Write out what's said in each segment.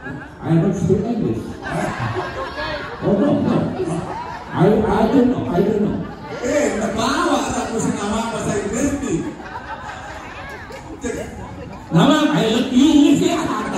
I don't speak English. Oh no, no. I don't know. I don't know. Nabawa tapos nama pa sa English nih. Nama I love you sih.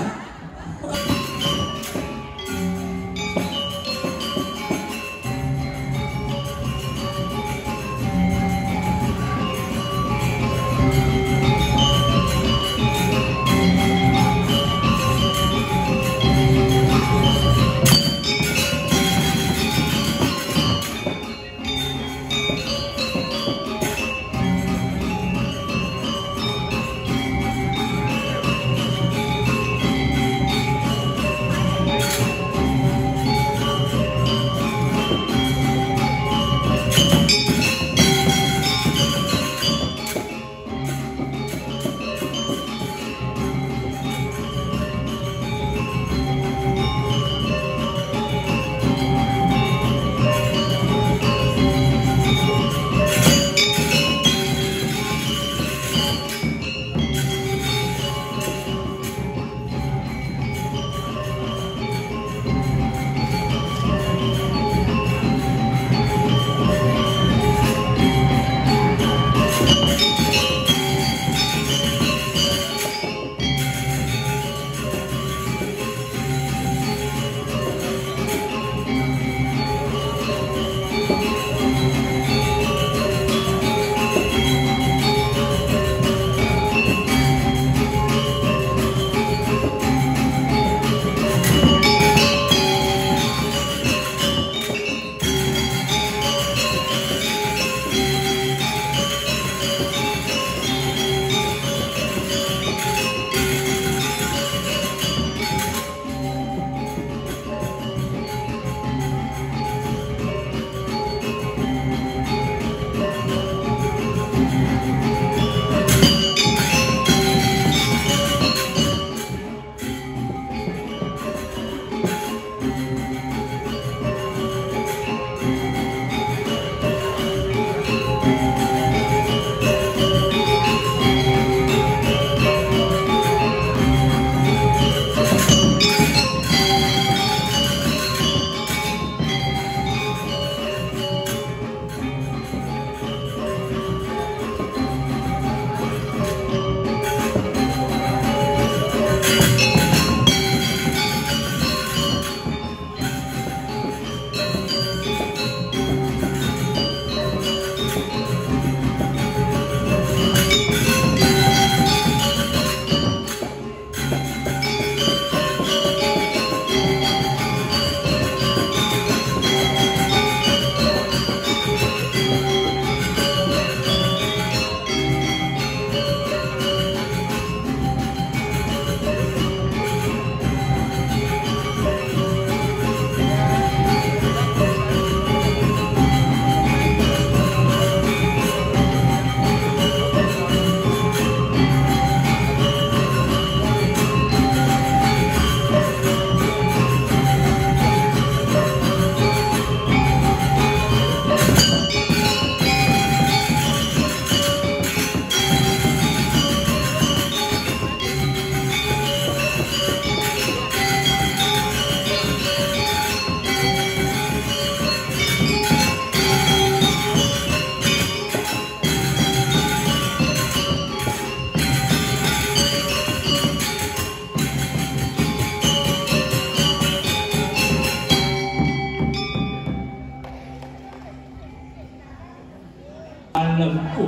Alam ko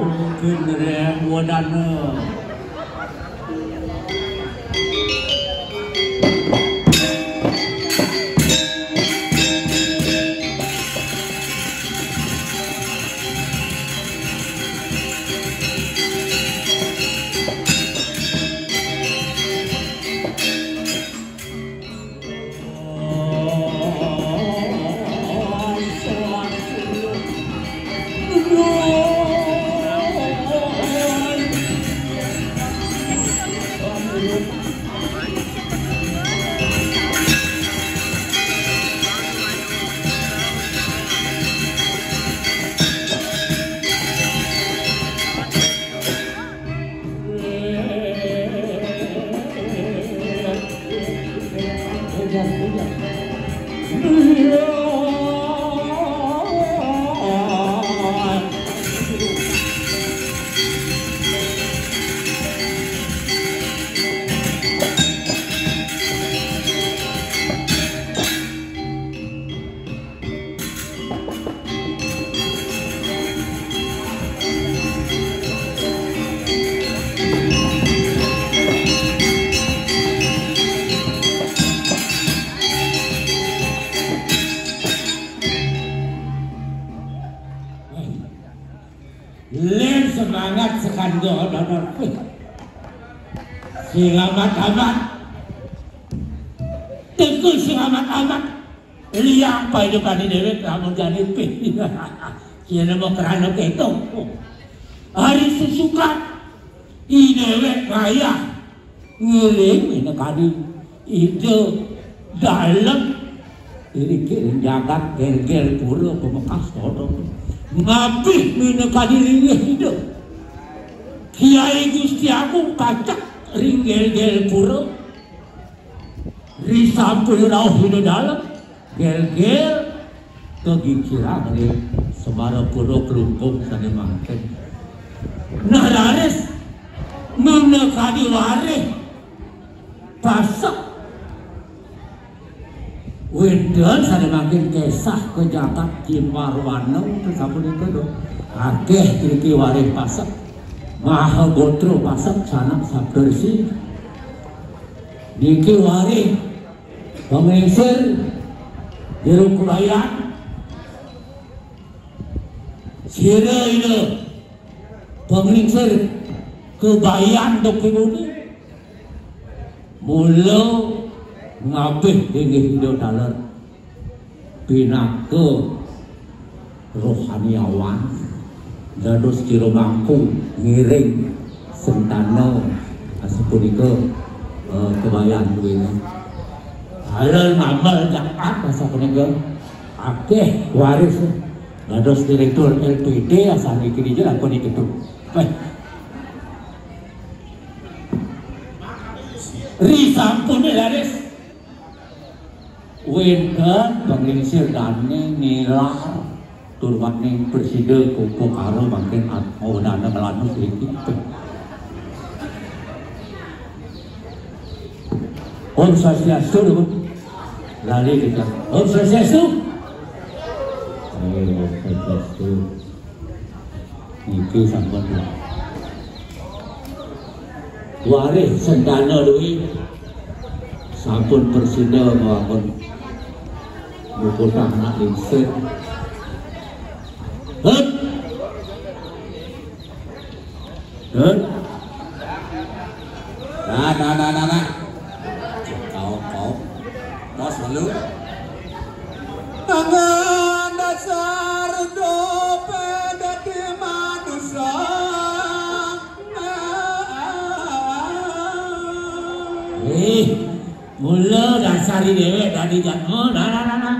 kinrem wadana. kerja saja. Len semangat sekandor donor. Selamat amat. Teguh selamat amat. Liang pai depan dewek namun jadi pi. Kira mau kerana keto. Hari sesukat. I dewek raya. Ngiling ini kali ide dalam. Ini kirim jagat gel-gel pula pemekas todong. Ngabih mineka dirinya hidup. Kiai Gusti Agung pacak ringgel-gel pura. Risampul rauh hidup dalam. Gel-gel kegikira dari semara pura kelumpung sana mangken. Nah laris mineka diwaris pasak. Windan sana makin kesah ke jagat Cimar Warna terus apa itu dong akeh kiri waris pasak maha gotro pasak sana sabdersi diki waris pengisir jeruk kurayan sira ini pengisir kebayan dok ini mula ngabih tinggi hidup dalam pinake rohaniawan dados ciro mangku ngiring sentana asepunika kebayan duwene halal ngamal jakat asapunika akeh waris dados direktur LPD asal iki dijelas pun itu risampun laris Windan penginsir dane nilar turmat ning presiden kuku karo makin mau dana melanu sedikit. Om Swastiastu lali kita. Om Swastiastu. Om Swastiastu. Iki sampun. Waris sendana duwi sampun presiden maupun Bukutang nak insir. Hut. Nah. Kau. Bos lalu. Tangan dasar dompet di manusia. Mula dasari dewek tadi jangan. Nah.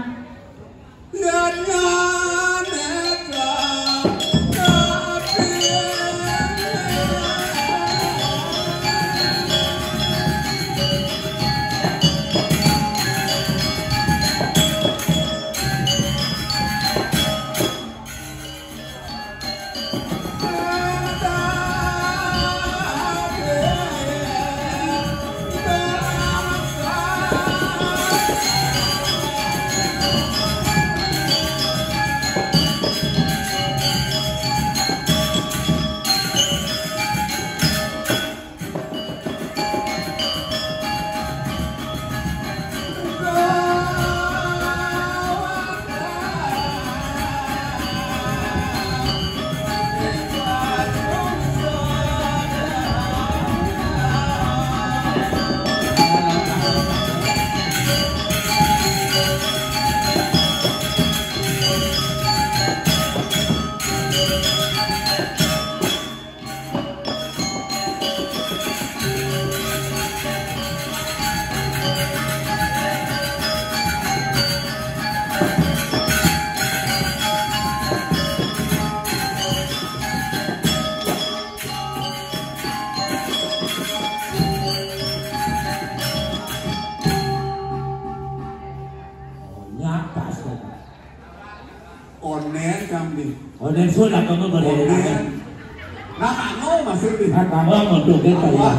Onen kami. Onen sudah kamu berdiri. Nah kamu masih di. Nah kamu untuk kita ya.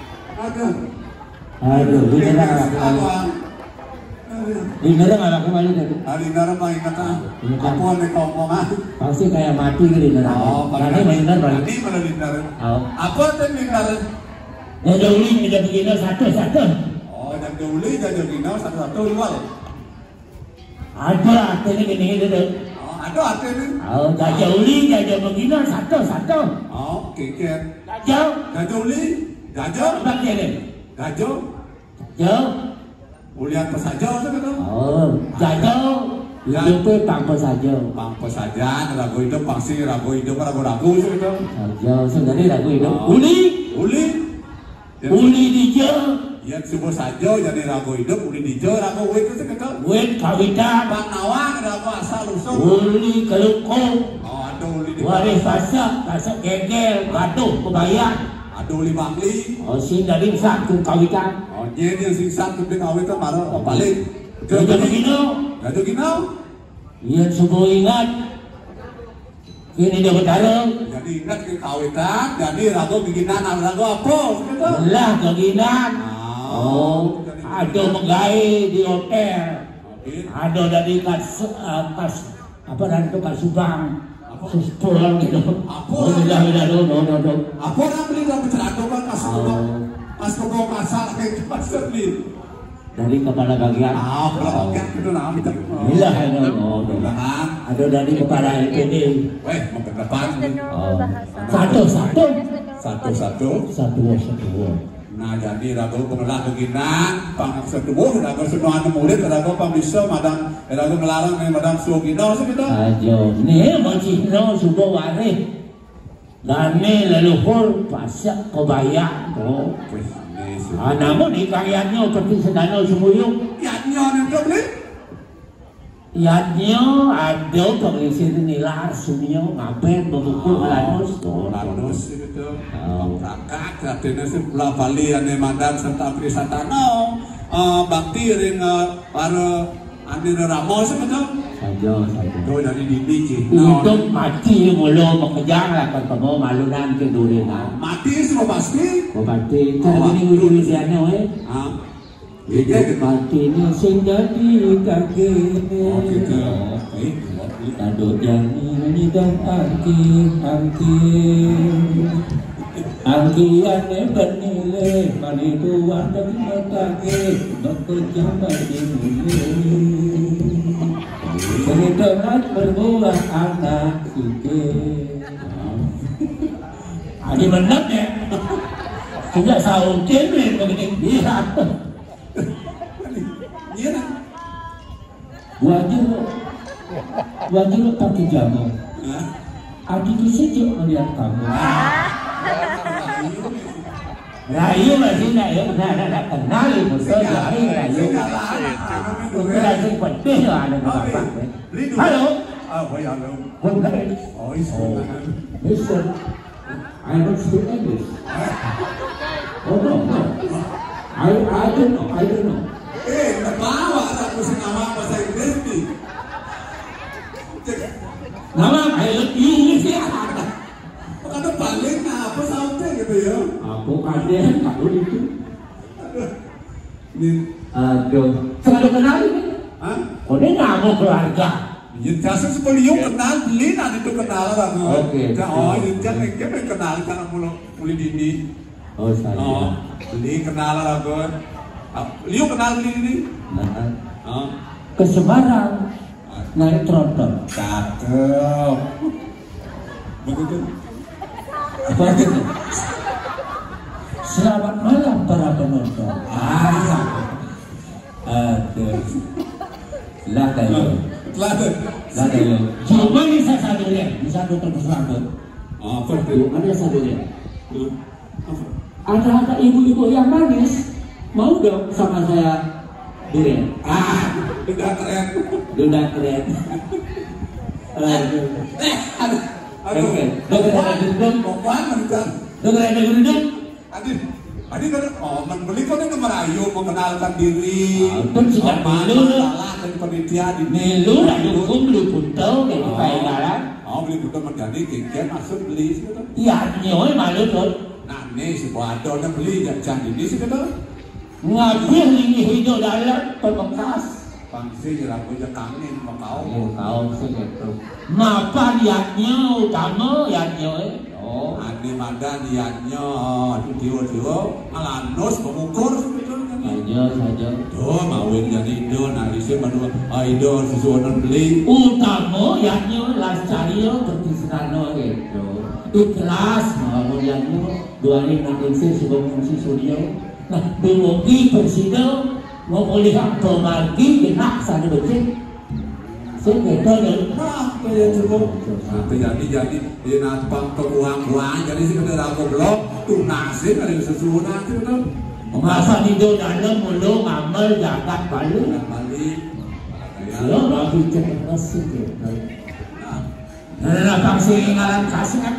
Aduh, ini lah. Ini nggak kembali tadi. Hari nara main kata. Aku ane ngomongan. Pasti kayak mati gitu nara. Karena main nara. Ini mana di nara? Aku ada di nara. Ya jauhi tidak begini satu. Oh, yang jauhi jadi begini satu luar. Ada artinya gini dulu. Oh, ada artinya. Oh, jauhi jadi begini satu. Oh, kiket. Jauhi. Bagian. Jauh. Ulian pesaja gitu. Oh, jauh. Itu pangko saja. Pangko saja, ragu hidup pasti ragu gitu. Jauh sendiri ragu hidup. Uli dijo. Yang subuh saja jadi ragu hidup, uli dijo, ragu itu gitu. Wet kawitan. Bang Nawang ragu asal usul. Uli kelukong. Oh, aduh uli di. Waris pasak gegel, batu, kebayang. Aduh uli bangli. Oh, sin dari sakung kawitan. Oh, jadi yang singsak tu dengan awet tu marah balik. Jadi begini. Gado gino. Iya subuh ingat. Kini dia bertarung. Jadi ingat ke kawitan, jadi ragu bikinan ragu apa gitu. Lah keginan. Oh, ada megai di hotel. Ada dari kas apa dan itu kas Subang. Pulang gitu. Oh, beda no. Apa orang beli dapat celana kan kas kebok asal kayak pas beli. Dari kepala bagian. Kepala bagian itu nama kita. Iya, ada dari kepala LPD. Weh, mau ke depan. Satu. Nah, jadi ragu pengelah keginan, pang setubuh, ragu senuan murid, ragu pamisa, madang, ragu melarang, madang suogino, segitu. Ajo, nih macino subuh waris. Dan nih leluhur pasak kebayang tuh. Namun ikannya seperti sedano semuyung. Ikannya yang beli? Ikannya ada pengisi nilar sunyo ngapain memukul lanus. Lanus itu. Kakak, katanya sebelah Bali ane mandan serta Prisatano, bakti ring para ane ramos itu. Saja. Itu dari dindi sih. Untuk mati mulu mengejar lah kalau kamu malunan ke dunia. Mati semua pasti. Mati. Cara ini urusannya weh. Mati ini sing jadi kaki. Tado jani dan angkiane bernilai maniduan dan kaki bekerja bernilai. Berdebat berbuah anak kita. Adi benar ya. Sudah sahur cemil begini lihat. Iya. Wajib pakai jamu. Adik saja melihat kamu. Rayu masih nak ya, nak kenal itu saja. Rayu. Bukan seperti ada apa. Halo. Halo. Bukan. Listen. I don't speak English. Oh no. I don't know. Bawa aku nama bahasa Inggris ni. Nama I love you sih. Ada paling apa sampai gitu ya? Aku kaget kalau itu. Ni. Aduh. Selalu kenal ini? Hah? Oh dia nggak mau keluarga. Yang biasa sebelum kenal, beli nanti itu kenal lah. Oke. Oh, yang jangan kenal karena mulai dini. Oh saya. Oh, beli kenal lah gue. Liu kenal beli ini? Nah. Ke Semarang naik tronton. Cakep. Begitu. Apa itu? Selamat malam para penonton. Aduh. Lah kayo. Cuma bisa satu lihat, bisa satu tersangkut. Apa itu? Ada satu lihat. Ada ibu-ibu yang manis. Mau dong sama saya durian? Udah keren. Aduh. Aduh. Dokter ada gendong. Pokoknya kan. Dokter ada gendong. Aduh. Adi kan, membeli kan itu merayu, mengenalkan diri. Pun sudah milu. Masalah dan penitia di milu, lalu beli puntau, kayak kayak garan. Beli puntau menjadi kengken masuk beli sih betul. Iya, nyoy malu tuh. Nah nih si Boadona beli jangan ini sih betul. Ngabih ini hidup dalam perbekas. Pangsi jelakunya kangen mau kau sih gitu. Mapa liatnya utama liatnya. Oh, ane madan liatnya tiwa-tiwa alanus mengukur betul kan? Saja. Tuh mawin jadi idol, nalisnya baru idol sesuatu beli. Utama liatnya lascario bertisrano gitu. Ikhlas mau liatnya dua ini mengisi sebelum fungsi suryo. Nah, biologi presiden mau melihat pemargi benak sana becik. Sebetul ya. Nah, kayak cukup. Tapi jadi di natpang kebuang-buang jadi sih kena aku blok tunasin ada sesuatu nanti betul. Masa di dalam mulu ngamal jagat balik. Ya, bagi cepat sih gitu. Nah, pangsi ngaran kasih.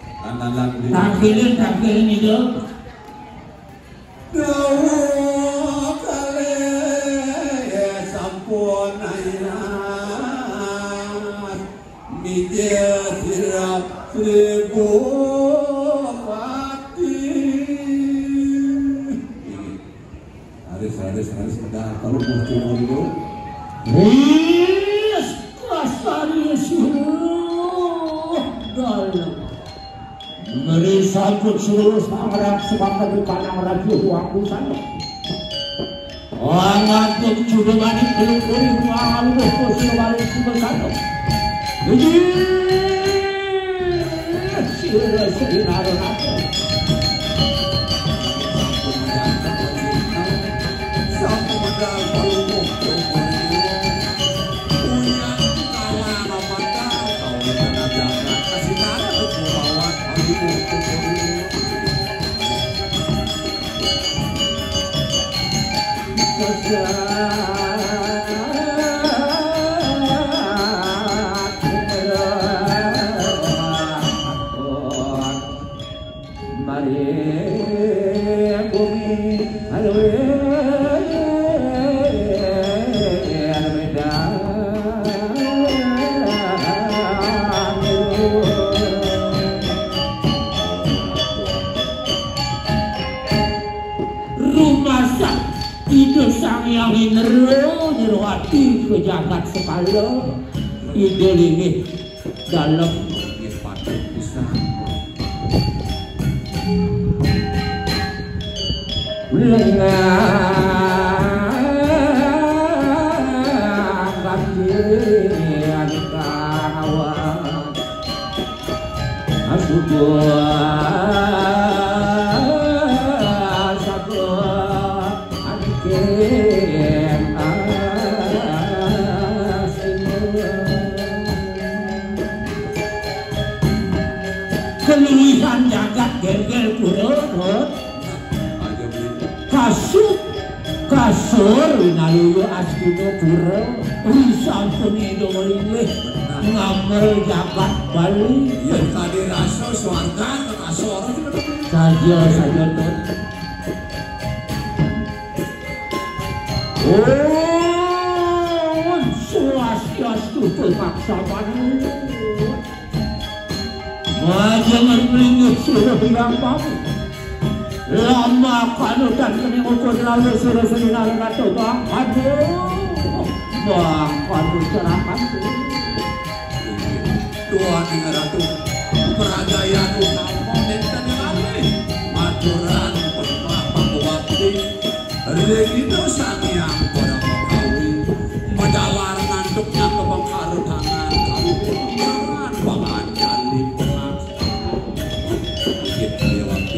Tampilin itu. Dawa kale sampun ayat mijatira seribu mati. Haris sudah kalau muncul dulu. Kasari dalam. Meri sambut seluruh semangat semangat di panang radio waktu sana. Orang itu sudah banyak belum malu sudah balik sudah sana. Jadi sih naruh apa? Sampai modal kalau hati kejagat sekali ide ini dalam keluihan jagat gel-gel pura kasur naluyo askuno pura risam penido ini ngamel jagat balik ya tadi rasa suarga kasur saja tuh swastiastu terpaksa panu jangan melingkup suruh bilang kamu lama kalau dan menengok lalu suruh sedinar atau bang aduh cerahkan dua negara tuh perajaan utama dan lagi maturan pembuati itu sangyang pada mengkawin menjawar ngantuknya ke pengharutangan kawin bangan jali pengas gitu ya waktu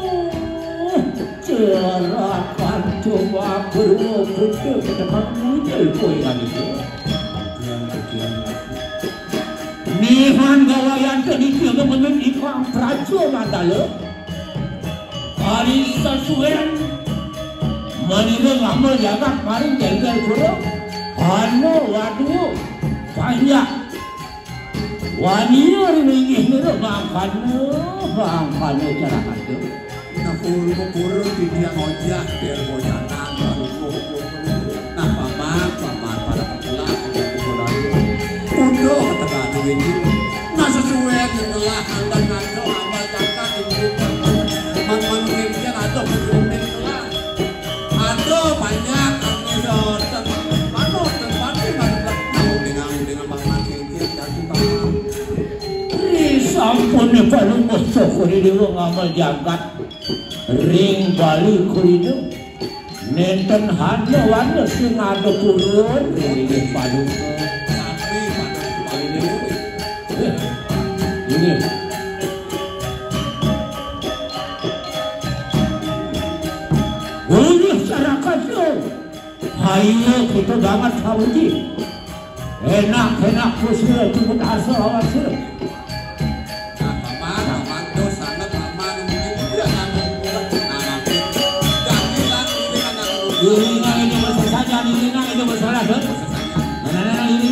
cerahkan coba berwujud ke depan muda poe kan itu. Nihan gawayan tadi dia mengen ikang prajo mandalo. Hari sesuai menire ngamal jagat maring jagal kuro. Anu waduh banyak. Wanita ringgih nero bangkano cara kado. Puro di dia ngojak biar bojanan nah paman pada petulah udah kata duit nah sesuai dengan anda ngaco amal jakat itu man mungkin ada mungkin lah ada banyak kami jordan mana tempat dengan paman ini jadi paman sampun paling bosok ini ngamal jagat ring bali kulido nenten hanya warna sing ada purun ini paling ini masyarakat ayo kita banget haji enak kusir cuma asal awas ini masalah saja ini masalah dong. Ini.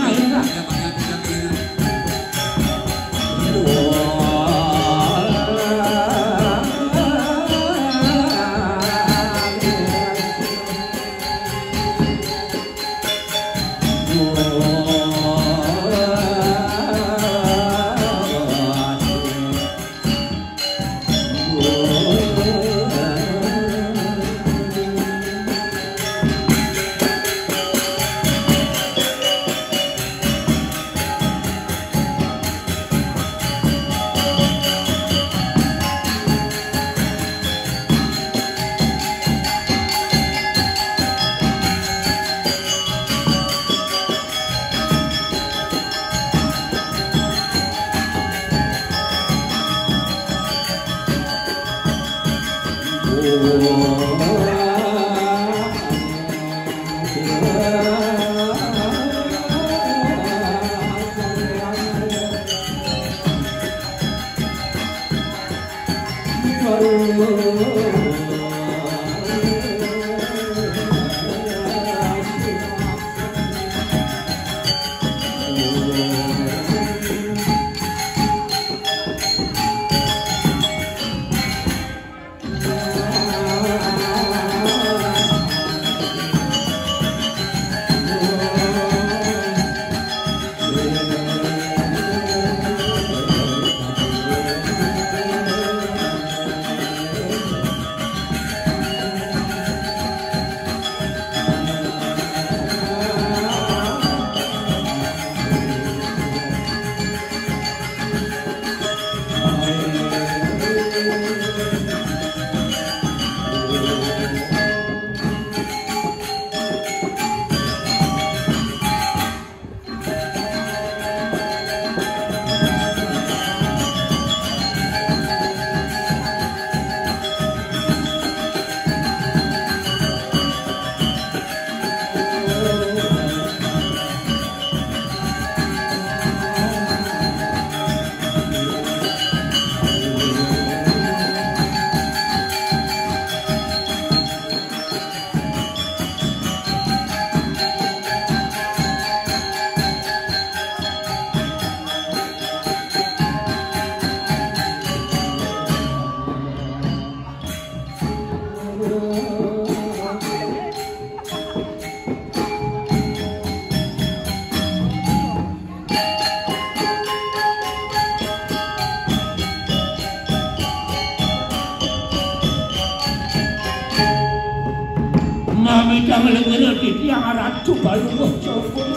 Jangan mengerti tiang ratu baru bocor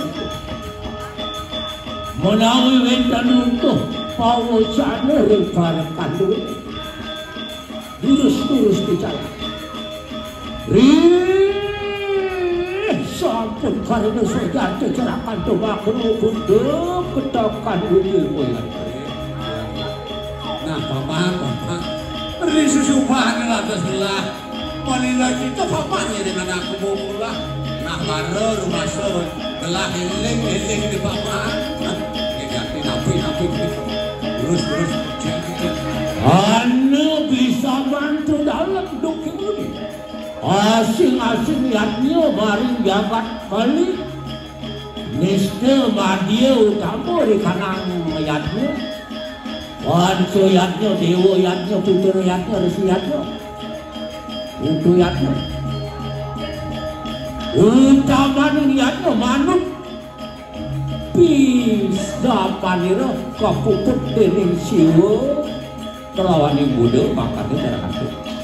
menawi wendan untuk pawocana rekan duit lurus bicara sampun karena saja kecerakan tobacco untuk ketokan ilmu nah paman beri susupan atas lah Malila kita papanya dengan aku bola Nah baru rumah sun gelah heling di bawah. Napi terus anu bisa bantu dalam duki ini asing-asing lihatnya mari jabat balik niste madia utama di kanang lihatnya wanso lihatnya dewa lihatnya putur lihatnya resi lihatnya untuk lihatnya utama lihatnya manut bisa panira kapuput dening siwa kelawan yang bodoh makanya darah kasih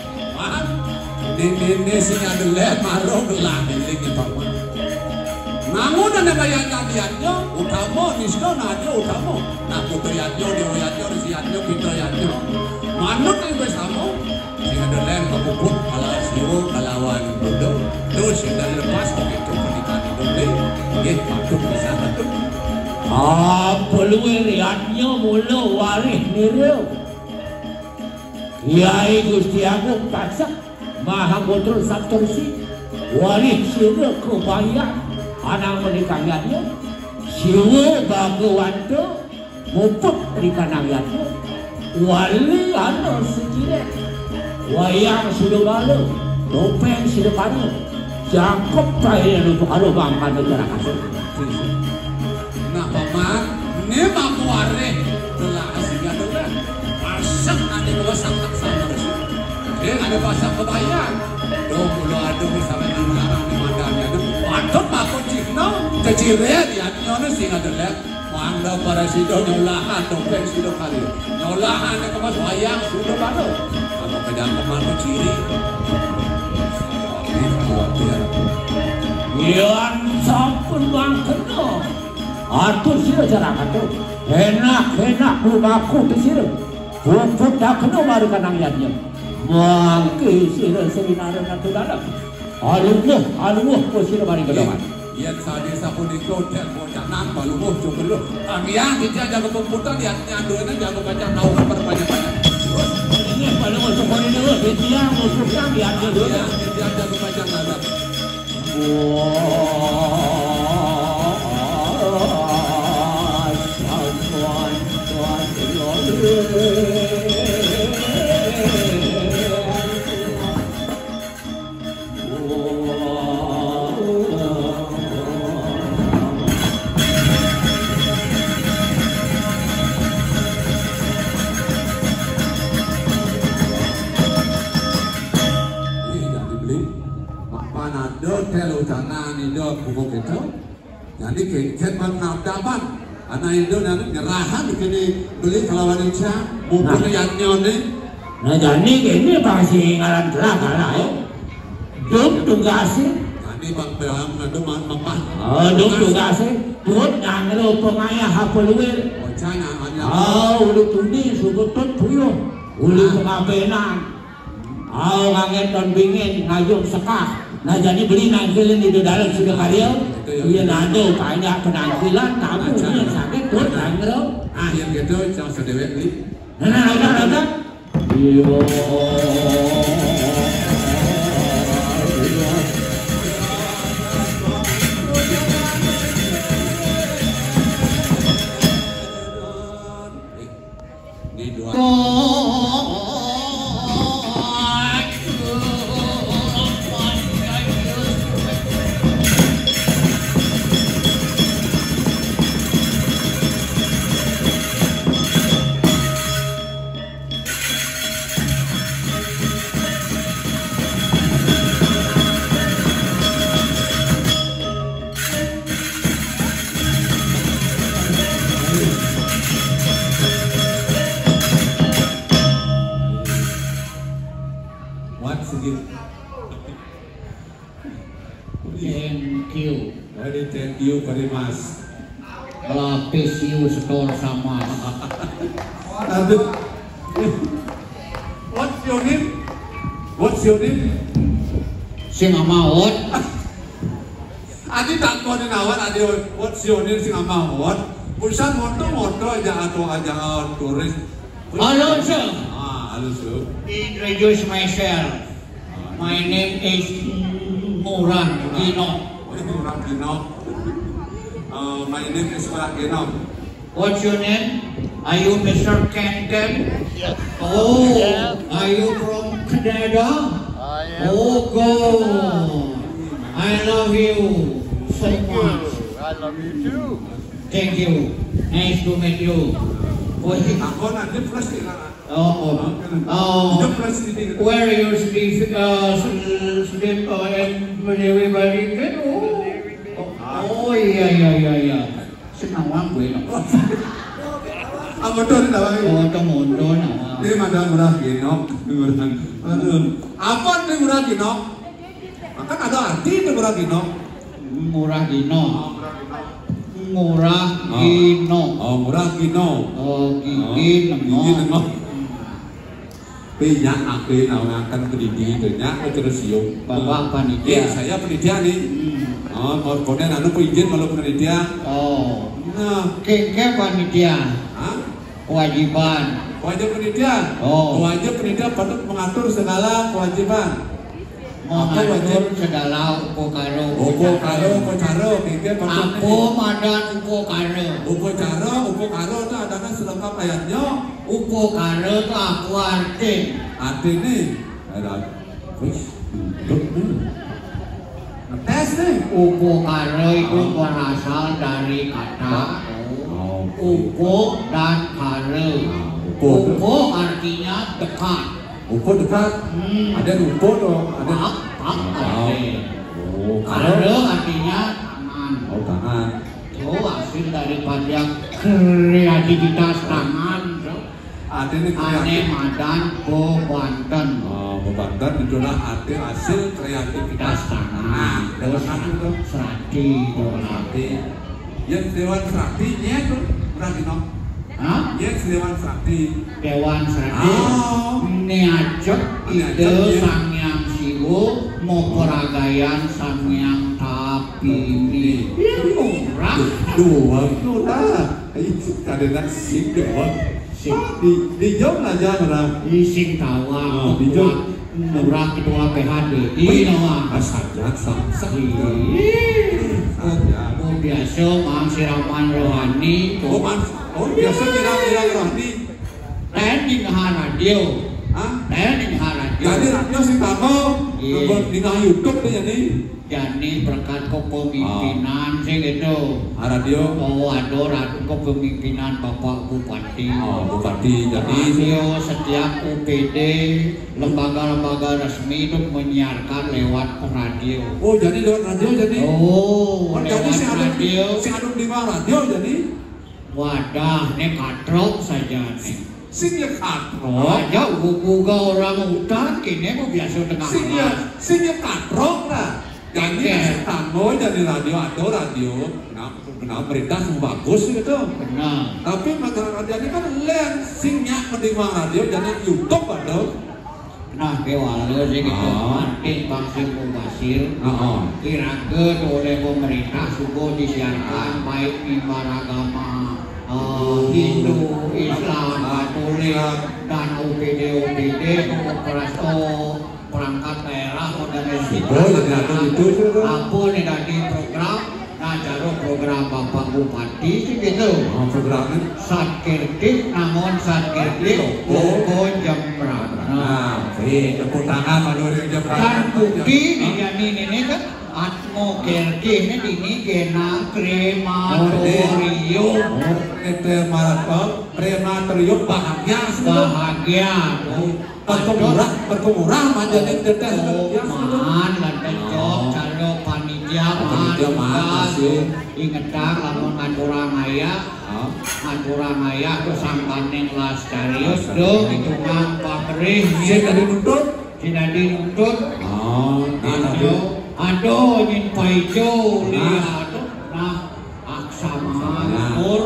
ini sing adalah marah gelah heling di bawah namun ada bayang-bayangnya utama nisdo nadia utama nah putriatnya dewayatnya resiatnya pintrayatnya manut yang bersama sing adalah kapuput kalawan siwa kalawan bodoh terus yang dari lepas begitu pernikahan itu patut bisa betul peluang riatnya mula waris nireu Kiai Gusti Agung Tasak Maha Putra Satursi waris sira kebayang anak menikahnya siwa Bhagawanto muput menikahnya wali anak sekiranya wayang sudah lalu topeng sudah paru cakep kaya untuk kalau bangka negara kasih nah paman ini mampu wareh telah asingnya dengan pasang ada dua sangat sama dia ada pasang kebayang dong mulu aduh bersama dengan di mandangnya itu patut makut cipno kecilnya dia nyonya sih adalah mangga para sido nyolahan topeng sudah kali nyolahan yang kemas wayang sudah baru apa pedang teman ciri yang sampun bangkeno atur sira jarakan tuh enak lumaku ke sira pupuk dah kena baru kanang yadnya mangke sira seminara natu dalam aluh ko sira bari kedoman yang sadi sapun di hotel bocanan baluh coba yang kita jaga komputer lihat nyandunya jaga baca naukan berbanyak-banyak ini paling untuk ini dulu dia musuhnya lihat dulu dia jaga baca nazar Telo tanah Indo pupuk itu, jadi kita menabdapan anak Indo nanti ngerahan kini beli kelawan Indonesia pupuk yang nyone. Nah jadi ini pasti ngaran kalah ya, duk tugasnya. Jadi bang Bang itu mamah. Duk tugasnya, buat ngalo pengayah hapeluir. Bocahnya hanya. Ulu tuni subutut puyo, ulu pengabenan. Ngangeton bingin ngajung sekah. Nah jadi beli nangkilin di dalam sudah karya iya nado banyak penangkilan tapi punya sakit tuh langro yang gitu jangan sedewek beli nah ada iyo ini dua Thank you very much. Lapis you setor sama. What's your name? Sing amawot. Adi tak kau ni nawat adi what's your name sing amawot. Pusat moto aja atau turis. Halo sir. Halo sir. Introduce myself. My name is Muran Gino. Murah Ginom. My name is Murah Ginom. What's your name? Are you Mr. Ken Ken? Yes. Oh, Yes. are you from Canada? I am. Oh, God. I love you so Thank you. much. I love you too. Thank you. Nice to meet you. Ako na, depressed ka na. Where you sleep, sleep and everybody can. Oh, iya. Senang gue no. Ako to rin naman. Oh, temundo na. Di Madam Murah Ginom. Apa nih Murah Ginom? Kan ada arti nih Murah Ginom. Murah Gino. Murah Gino. Oh, Murah Ginom. Oh, gigi nengok. Banyak aku yang akan pendidik banyak terus yuk. Bapak panitia. Saya panitia nih. Oh, kemudian anu izin kalau panitia. Oh, Nah, kayak panitia. hah? Kewajiban. Wajib panitia. Oh. Wajib panitia patut mengatur segala kewajiban. Mengatur segala upokaro. Upokaro, kita Aku madan upokaro. Upokaro itu adalah selengkap ayatnya. Upokaro itu aku arti. Arti ini ada, tes nih. Upokaro itu berasal dari kata upo dan karo. Upo artinya dekat. Upo dekat. Ada upo dong. Ada. Pak arti. Oh, Karo artinya tangan. Oh, tangan. Itu hasil daripada kreativitas tangan. Ada ini Ane madan po Banten. Banten itulah arti hasil kreativitas tangan. Dalam arti itu Serati. Serati. Yang Dewan Serati itu berarti no. Hah? Yang Dewan Serati. Dewan Serati. Niajak ide Sangyang Siwo mau peragayan Sangyang Tapini. Murah. Dua. Itu kadang sing dua. Di jauh aja mana? Di Singkawa. Di jauh. Murah ketua PHD. Di nama. Saja saja. Biasa mang siraman rohani. Biasa kira-kira rohani. Lain di radio. Hah? Lain di radio. Jadi radio sing tamu. Nomor di YouTube tuh jadi. Jadi berkat kepemimpinan sih gitu. Radio. Oh, ada kepemimpinan Bapak Bupati. Bupati. Jadi Radio setiap UPD lembaga-lembaga resmi itu menyiarkan lewat radio. Oh, jadi lewat radio jadi. Oh, jadi lewat radio. Si aduk di radio jadi. Wadah, ini katrok saja nih. Sing ya katrok. Wadah, uga orang hutan kini mau biasa tengah malam. Sing ya katrok lah. Jadi tamu jadi radio atau radio. Nah, berita bagus gitu. Benar. Tapi masalah radio ini kan lain. Singnya menerima radio jadi YouTube ada. Nah, kewala sih gitu. Nanti Bangsa Mubasir. Kira-kira oleh pemerintah suku disiarkan baik mimbar agama Hindu, Islam, Katolik, dan UPD perangkat daerah organisasi apa nih dari program program Bapak Bupati sih gitu programnya Satkirtik namun Satkirtik Bogor Jembrana tepuk tangan pada Jembrana dan bukti ini kan Atmo Kirtik ini kena krematorium krematorium bahagia berkumurah menjadi tetes man dan job calo panitia ingetang lamun ngaturang aya kesangkaning lastarius dong itu mang pamerih tidak dinuntut aduh nyin paijo lihat nah aksama syukur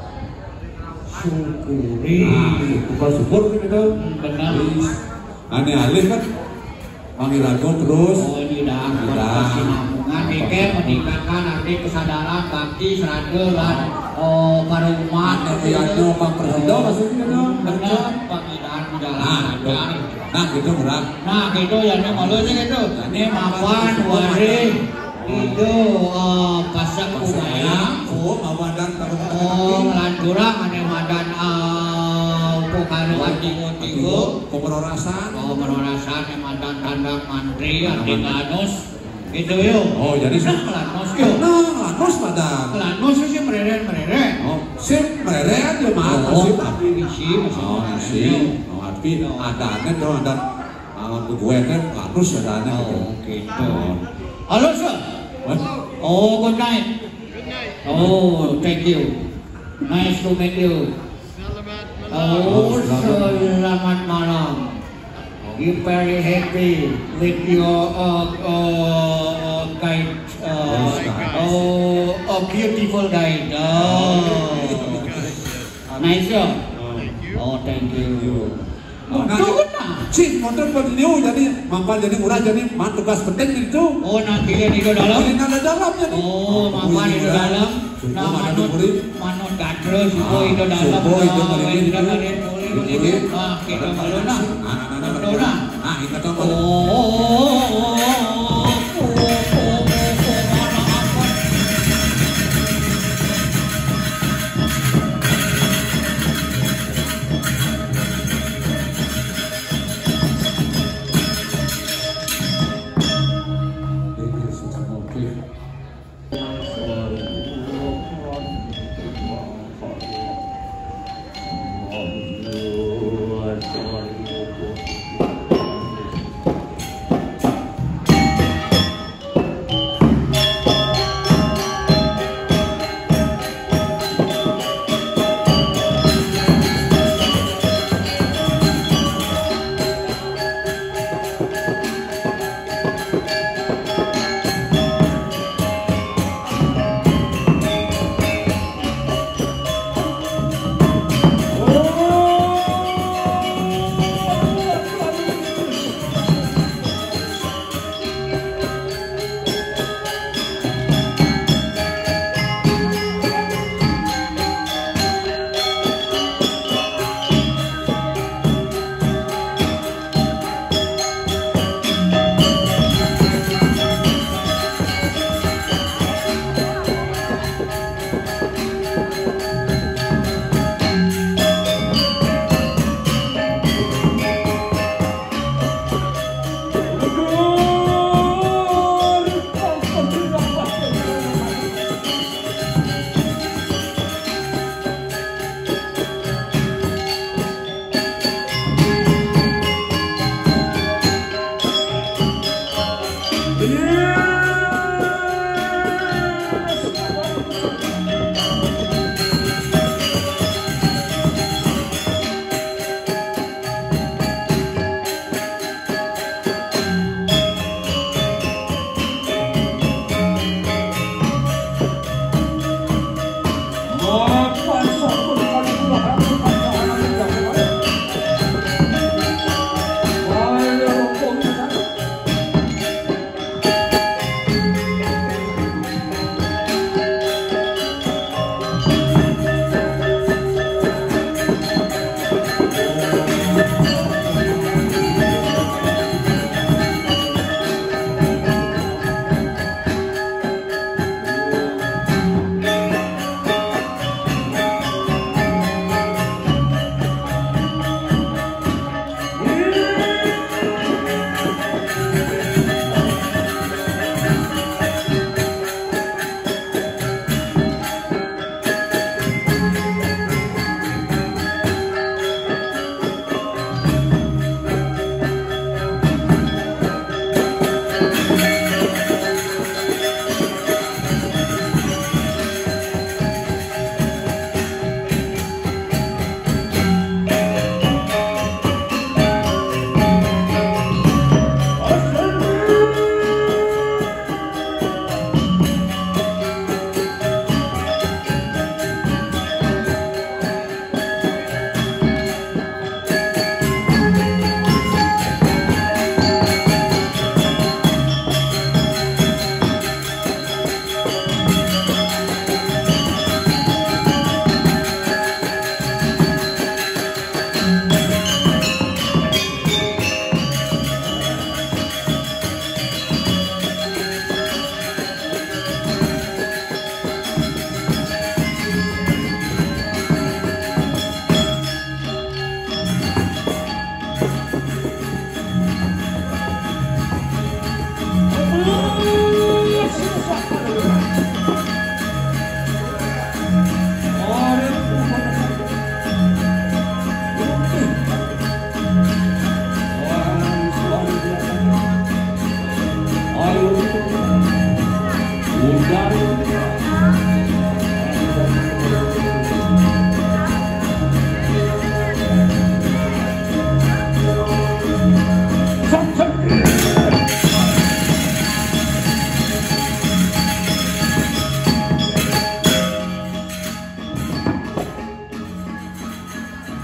syukur gitu benar aneh alih kan panggilanku terus sinambungan dike meningkatkan arti kesadaran bakti seragam dan para umat itu Pak Presiden maksudnya benar panggilan jalan nah gitu murah nah gitu ya ini malu sih gitu ini mapan waris Itu pasak kumayang. Mawadan Lanjurang ane madan pokano anjing-anjing. Komororasan. Komororasan ane madan tandang mantri anjing anus. Itu yuk. Oh jadi lanus yuk. Lanus madan. Lanus sih mereren. Oh, sim mereren ya mah sim api isi. Oh, isi. Oh, api adane tuh ada gue kan lanus adane. Oh, gitu. Halo, Sir. Oh, good night. Oh, thank you. Nice to meet you. Oh, selamat malam. You very happy with your guide. Beautiful guide. Nice job. Oh, thank you. Cik, motor beliau jadi mampan jadi murah jadi man tugas penting itu. Oh, nanti dia di dalam. Di dalamnya. Oh, mampan di dalam. Nah, manut gadro supo itu dalam. Supo itu boleh. Ah, kita malu nah. Nah, kita tahu.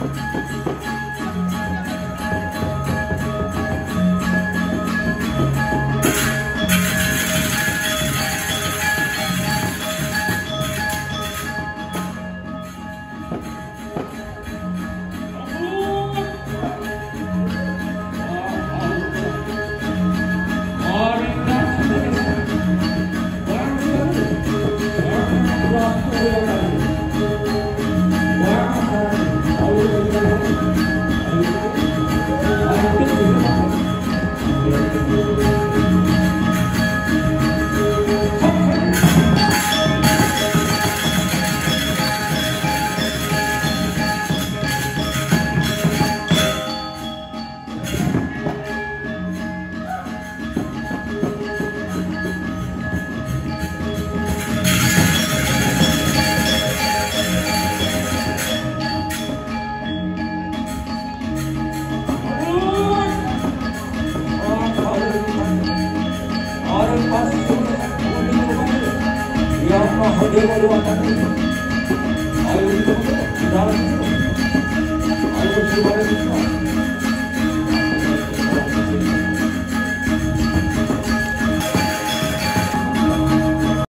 Ayo